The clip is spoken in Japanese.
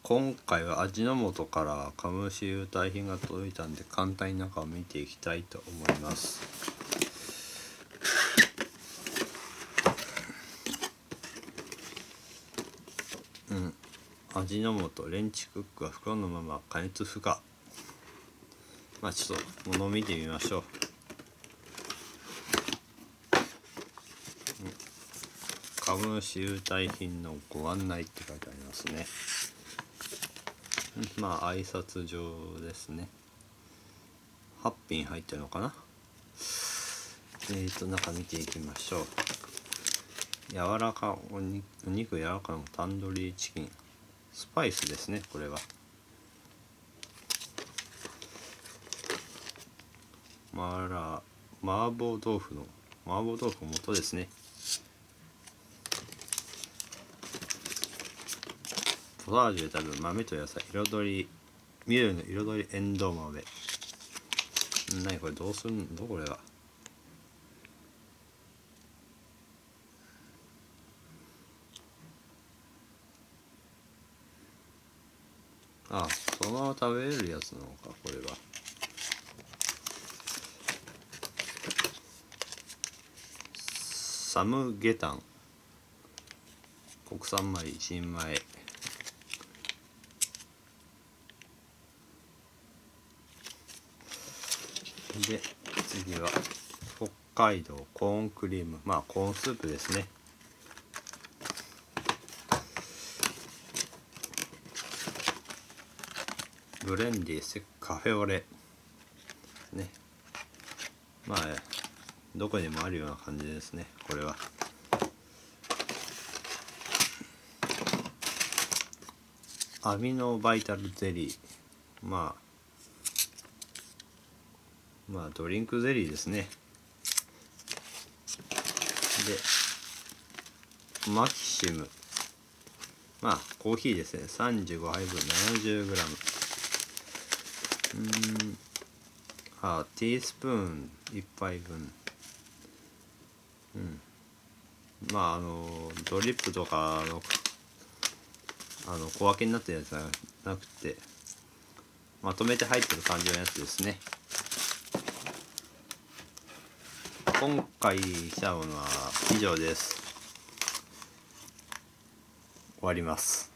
今回は味の素から株主優待品が届いたんで、簡単に中を見ていきたいと思います。味の素レンチクックは袋のまま加熱不可。ちょっと物を見てみましょう。株主優待品のご案内って書いてありますね。挨拶状ですね。8品入ってるのかな。中見ていきましょう。柔らかお肉柔らかなタンドリーチキン、スパイスですね。これは麻婆豆腐元ですね。ポタージュで食べる豆と野菜、緑の彩りエンドウ豆。何これ、どうするのこれは。そのまま食べれるやつなのか、これは。サムゲタン、国産米1人前。で次は北海道コーンクリーム、コーンスープですね。ブレンディーカフェオレね。どこにもあるような感じですね、これは。アミノバイタルゼリー、ドリンクゼリーですね。でマキシム、コーヒーですね。35杯分 70g。ティースプーン1杯分。ドリップとか小分けになってるやつじゃなくて、まとめて入ってる感じのやつですね。今回来たものは以上です。終わります。